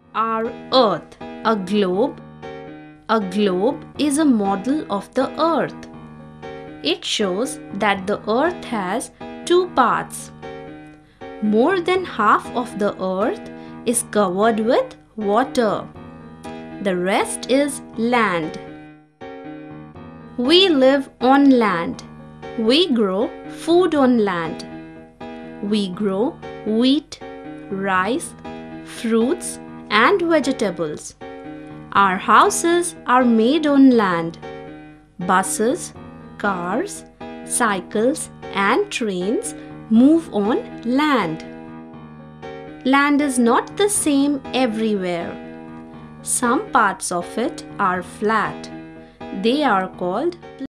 Our Earth, a globe. A globe is a model of the Earth. It shows that the Earth has two parts. More than half of the Earth is covered with water. The rest is land. We live on land. We grow food on land. We grow wheat, rice, fruits, and vegetables. Our houses are made on land. Buses, cars, cycles, and trains move on land. Land is not the same everywhere. Some parts of it are flat. They are called